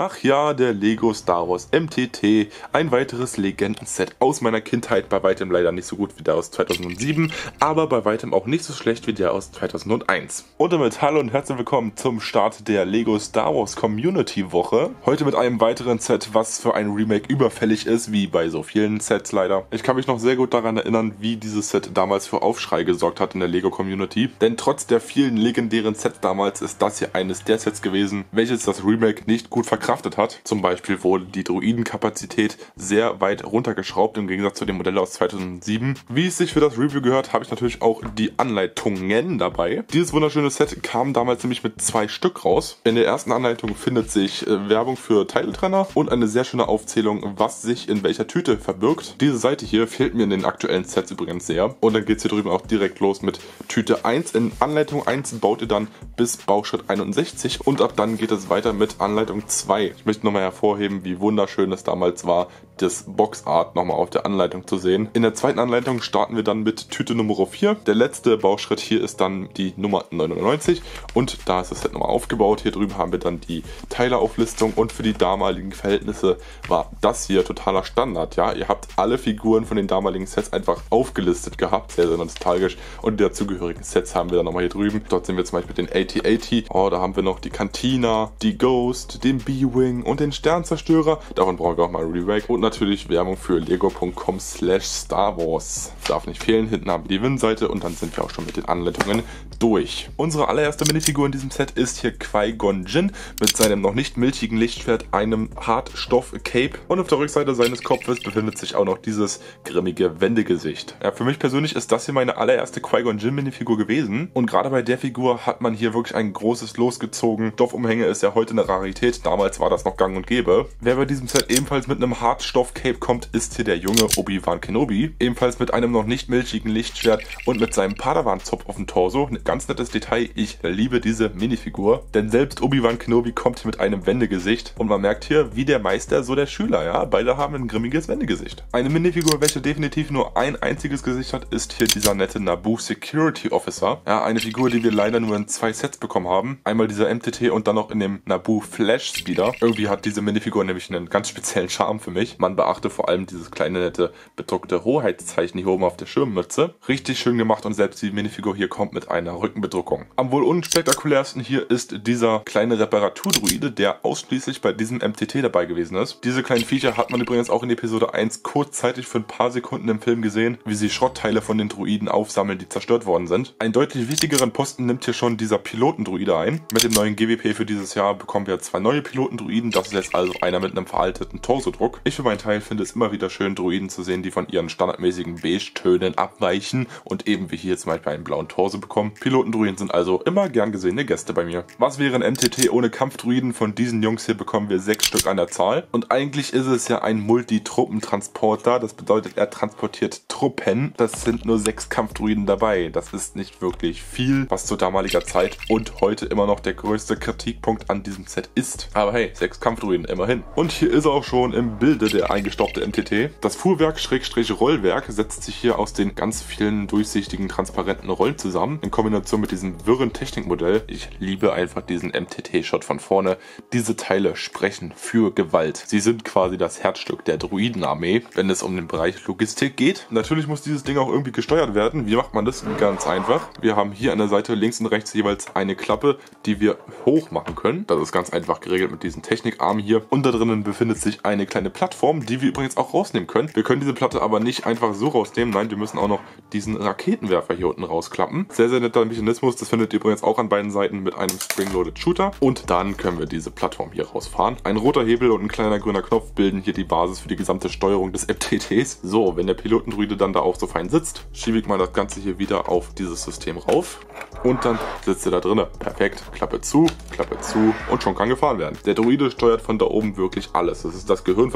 Ach ja, der Lego Star Wars MTT, ein weiteres Legendenset aus meiner Kindheit, bei weitem leider nicht so gut wie der aus 2007, aber bei weitem auch nicht so schlecht wie der aus 2001. Und damit hallo und herzlich willkommen zum Start der Lego Star Wars Community Woche. Heute mit einem weiteren Set, was für ein Remake überfällig ist, wie bei so vielen Sets leider. Ich kann mich noch sehr gut daran erinnern, wie dieses Set damals für Aufschrei gesorgt hat in der Lego Community, denn trotz der vielen legendären Sets damals ist das hier eines der Sets gewesen, welches das Remake nicht gut verkraftet hat. Zum Beispiel wurde die Droidenkapazität sehr weit runtergeschraubt im Gegensatz zu dem Modell aus 2007. Wie es sich für das Review gehört, habe ich natürlich auch die Anleitungen dabei. Dieses wunderschöne Set kam damals nämlich mit 2 Stück raus. In der ersten Anleitung findet sich Werbung für Teiletrenner und eine sehr schöne Aufzählung, was sich in welcher Tüte verbirgt. Diese Seite hier fehlt mir in den aktuellen Sets übrigens sehr. Und dann geht es hier drüben auch direkt los mit Tüte 1. In Anleitung 1 baut ihr dann bis Bauschritt 61 und ab dann geht es weiter mit Anleitung 2. Ich möchte nochmal hervorheben, wie wunderschön es damals war, das Boxart nochmal auf der Anleitung zu sehen. In der zweiten Anleitung starten wir dann mit Tüte Nummer 4. Der letzte Bauschritt hier ist dann die Nummer 99 und da ist das Set nochmal aufgebaut. Hier drüben haben wir dann die Teileauflistung und für die damaligen Verhältnisse war das hier totaler Standard. Ja, ihr habt alle Figuren von den damaligen Sets einfach aufgelistet gehabt, sehr, sehr nostalgisch, und die dazugehörigen Sets haben wir dann nochmal hier drüben. Dort sind wir zum Beispiel den AT-AT, da haben wir noch die Cantina, die Ghost, den B-Wing und den Sternzerstörer. Davon brauchen wir auch mal ein Remake und natürlich Werbung für lego.com/Star Wars. Darf nicht fehlen. Hinten haben wir die Win-Seite und dann sind wir auch schon mit den Anleitungen durch. Unsere allererste Minifigur in diesem Set ist hier Qui-Gon Jinn mit seinem noch nicht milchigen Lichtschwert, einem Hartstoff-Cape, und auf der Rückseite seines Kopfes befindet sich auch noch dieses grimmige Wendegesicht. Ja, für mich persönlich ist das hier meine allererste Qui-Gon Jinn Minifigur gewesen und gerade bei der Figur hat man hier wirklich ein großes Los gezogen. Stoffumhänge ist ja heute eine Rarität, damals war das noch gang und gäbe. Wer bei diesem Set ebenfalls mit einem Hartstoff-Cape kommt, ist hier der junge Obi-Wan Kenobi, ebenfalls mit einem noch nicht milchigen Lichtschwert und mit seinem Padawan-Zopf auf dem Torso. Ein ganz nettes Detail, ich liebe diese Minifigur, denn selbst Obi-Wan Kenobi kommt hier mit einem Wendegesicht und man merkt hier, wie der Meister, so der Schüler, ja, beide haben ein grimmiges Wendegesicht. Eine Minifigur, welche definitiv nur ein einziges Gesicht hat, ist hier dieser nette Naboo Security Officer, ja, eine Figur, die wir leider nur in 2 Sets bekommen haben, einmal dieser MTT und dann noch in dem Naboo Flash Speeder. Irgendwie hat diese Minifigur nämlich einen ganz speziellen Charme für mich. Man beachte vor allem dieses kleine nette bedruckte Hoheitszeichen hier oben auf der Schirmmütze. Richtig schön gemacht und selbst die Minifigur hier kommt mit einer Rückenbedruckung. Am wohl unspektakulärsten hier ist dieser kleine Reparaturdruide, der ausschließlich bei diesem MTT dabei gewesen ist. Diese kleinen Viecher hat man übrigens auch in Episode 1 kurzzeitig für ein paar Sekunden im Film gesehen, wie sie Schrottteile von den Druiden aufsammeln, die zerstört worden sind. Einen deutlich wichtigeren Posten nimmt hier schon dieser Pilotendruide ein. Mit dem neuen GWP für dieses Jahr bekommen wir 2 neue Pilotendruiden. Das ist jetzt also einer mit einem veralteten Torsodruck. Ich für meinen Teil finde es immer wieder schön, Druiden zu sehen, die von ihren standardmäßigen Beige-Tönen abweichen und eben wie hier zum Beispiel einen blauen Torso bekommen. Pilotendruiden sind also immer gern gesehene Gäste bei mir. Was wäre ein MTT ohne Kampfdruiden? Von diesen Jungs hier bekommen wir 6 Stück an der Zahl. Und eigentlich ist es ja ein Multitruppentransporter. Das bedeutet, er transportiert Truppen. Das sind nur 6 Kampfdruiden dabei. Das ist nicht wirklich viel, was zu damaliger Zeit und heute immer noch der größte Kritikpunkt an diesem Set ist. Aber hey, 6 Kampfdruiden, immerhin. Und hier ist er auch schon im Bilde, der eingestopfte MTT. Das Fuhrwerk-Rollwerk setzt sich hier aus den ganz vielen durchsichtigen, transparenten Rollen zusammen, in Kombination mit diesem wirren Technikmodell. Ich liebe einfach diesen MTT-Shot von vorne. Diese Teile sprechen für Gewalt. Sie sind quasi das Herzstück der Druidenarmee, wenn es um den Bereich Logistik geht. Natürlich muss dieses Ding auch irgendwie gesteuert werden. Wie macht man das? Ganz einfach. Wir haben hier an der Seite links und rechts jeweils eine Klappe, die wir hoch machen können. Das ist ganz einfach geregelt mit diesen Technikarmen hier. Und da drinnen befindet sich eine kleine Plattform, die wir übrigens auch rausnehmen können. Wir können diese Platte aber nicht einfach so rausnehmen. Nein, wir müssen auch noch diesen Raketenwerfer hier unten rausklappen. Sehr, sehr netter Mechanismus. Das findet ihr übrigens auch an beiden Seiten mit einem Spring-Loaded Shooter. Und dann können wir diese Plattform hier rausfahren. Ein roter Hebel und ein kleiner grüner Knopf bilden hier die Basis für die gesamte Steuerung des MTTs. So, wenn der Pilotendruide dann da auch so fein sitzt, schiebe ich mal das Ganze hier wieder auf dieses System rauf. Und dann sitzt er da drinnen. Perfekt. Klappe zu und schon kann gefahren werden. Der Droide steuert von da oben wirklich alles. Das ist das Gehirn von dem ganzen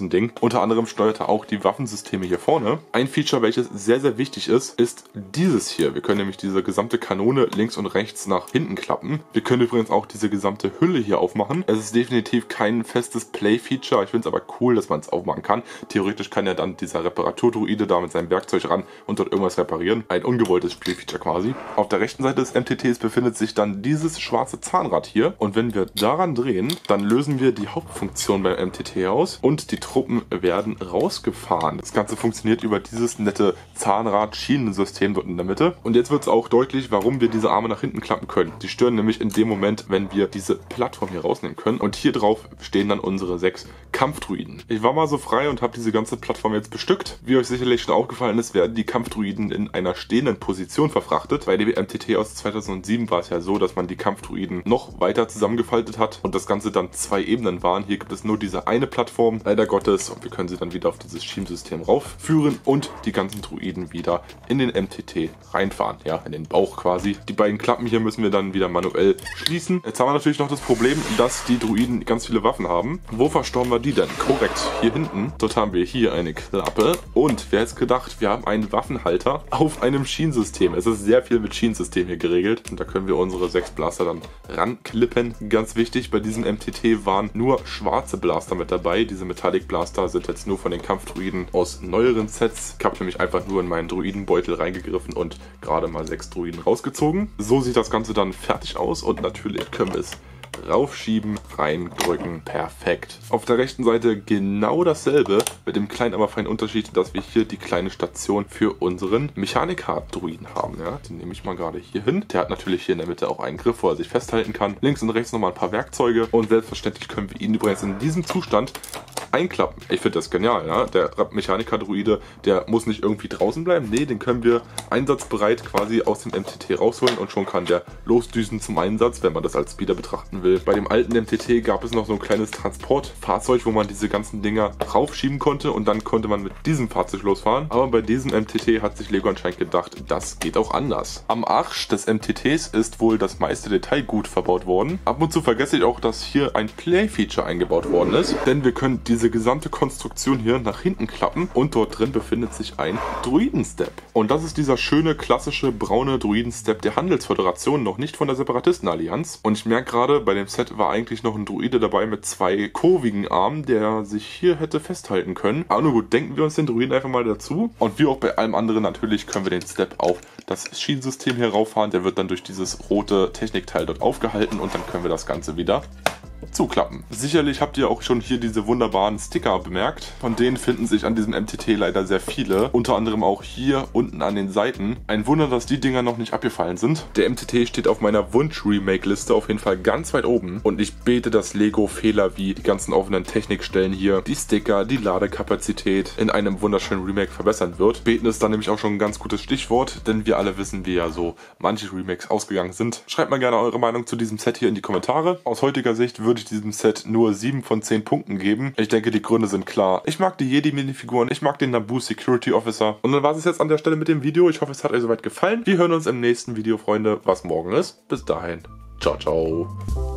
ein Ding. Unter anderem steuert er auch die Waffensysteme hier vorne. Ein Feature, welches sehr, sehr wichtig ist dieses hier. Wir können nämlich diese gesamte Kanone links und rechts nach hinten klappen. Wir können übrigens auch diese gesamte Hülle hier aufmachen. Es ist definitiv kein festes Play-Feature. Ich finde es aber cool, dass man es aufmachen kann. Theoretisch kann ja dann dieser Reparaturdruide da mit seinem Werkzeug ran und dort irgendwas reparieren. Ein ungewolltes Spielfeature quasi. Auf der rechten Seite des MTTs befindet sich dann dieses schwarze Zahnrad hier. Und wenn wir daran drehen, dann lösen wir die Hauptfunktion beim MTT aus und die Truppen werden rausgefahren. Das Ganze funktioniert über dieses nette Zahnrad-Schienensystem dort in der Mitte. Und jetzt wird es auch deutlich, warum wir diese Arme nach hinten klappen können. Die stören nämlich in dem Moment, wenn wir diese Plattform hier rausnehmen können. Und hier drauf stehen dann unsere 6 Kampfdruiden. Ich war mal so frei und habe diese ganze Plattform jetzt bestückt. Wie euch sicherlich schon aufgefallen ist, werden die Kampfdruiden in einer stehenden Position verfrachtet. Bei dem MTT aus 2007 war es ja so, dass man die Kampfdruiden noch weiter zusammengefaltet hat und das Ganze dann 2 Ebenen waren. Hier gibt es nur diese eine Plattform, leider Gottes, und wir können sie dann wieder auf dieses Schienensystem raufführen und die ganzen Druiden wieder in den MTT reinfahren. Ja, in den Bauch quasi. Die beiden Klappen hier müssen wir dann wieder manuell schließen. Jetzt haben wir natürlich noch das Problem, dass die Druiden ganz viele Waffen haben. Wo verstauen wir die denn? Korrekt, hier hinten. Dort haben wir hier eine Klappe und wer hätte gedacht, wir haben einen Waffenhalter auf einem Schienensystem. Es ist sehr viel mit Schienensystem hier geregelt und da können wir unsere 6 Blaster dann ranklippen. Ganz wichtig, bei diesem MTT waren nur schwarze Blaster mit dabei. Diese Metallic Blaster sind jetzt nur von den Kampfdruiden aus neueren Sets. Ich habe nämlich einfach nur in meinen Druidenbeutel reingegriffen und gerade mal 6 Druiden rausgezogen. So sieht das Ganze dann fertig aus und natürlich können wir es raufschieben, reindrücken, perfekt. Auf der rechten Seite genau dasselbe, mit dem kleinen, aber feinen Unterschied, dass wir hier die kleine Station für unseren Mechaniker-Druiden haben. Ja, den nehme ich mal gerade hier hin. Der hat natürlich hier in der Mitte auch einen Griff, wo er sich festhalten kann. Links und rechts nochmal ein paar Werkzeuge und selbstverständlich können wir ihn übrigens in diesem Zustand einklappen. Ich finde das genial, ja. Der Mechaniker-Druide, der muss nicht irgendwie draußen bleiben. Nee, den können wir einsatzbereit quasi aus dem MTT rausholen und schon kann der losdüsen zum Einsatz, wenn man das als Speeder betrachten will. Bei dem alten MTT gab es noch so ein kleines Transportfahrzeug, wo man diese ganzen Dinger raufschieben konnte und dann konnte man mit diesem Fahrzeug losfahren. Aber bei diesem MTT hat sich Lego anscheinend gedacht, das geht auch anders. Am Arsch des MTTs ist wohl das meiste Detailgut verbaut worden. Ab und zu vergesse ich auch, dass hier ein Play-Feature eingebaut worden ist, denn wir können diese gesamte Konstruktion hier nach hinten klappen und dort drin befindet sich ein Druiden-Step. Und das ist dieser schöne, klassische, braune Druiden-Step der Handelsföderation, noch nicht von der Separatistenallianz. Und ich merke gerade, bei dem Set war eigentlich noch ein Druide dabei mit 2 kurvigen Armen, der sich hier hätte festhalten können. Aber nur gut, denken wir uns den Druiden einfach mal dazu. Und wie auch bei allem anderen natürlich können wir den Step auf das Schienensystem hier rauffahren. Der wird dann durch dieses rote Technikteil dort aufgehalten und dann können wir das Ganze wieder zuklappen. Sicherlich habt ihr auch schon hier diese wunderbaren Sticker bemerkt. Von denen finden sich an diesem MTT leider sehr viele. Unter anderem auch hier unten an den Seiten. Ein Wunder, dass die Dinger noch nicht abgefallen sind. Der MTT steht auf meiner Wunsch-Remake-Liste auf jeden Fall ganz weit oben. Und ich bete, dass Lego Fehler wie die ganzen offenen Technikstellen hier, die Sticker, die Ladekapazität in einem wunderschönen Remake verbessern wird. Beten ist dann nämlich auch schon ein ganz gutes Stichwort, denn wir alle wissen, wie ja so manche Remakes ausgegangen sind. Schreibt mal gerne eure Meinung zu diesem Set hier in die Kommentare. Aus heutiger Sicht würde ich diesem Set nur 7 von 10 Punkten geben. Ich denke, die Gründe sind klar. Ich mag die Jedi-Minifiguren, ich mag den Naboo Security Officer. Und dann war es jetzt an der Stelle mit dem Video. Ich hoffe, es hat euch soweit gefallen. Wir hören uns im nächsten Video, Freunde, was morgen ist. Bis dahin. Ciao, ciao.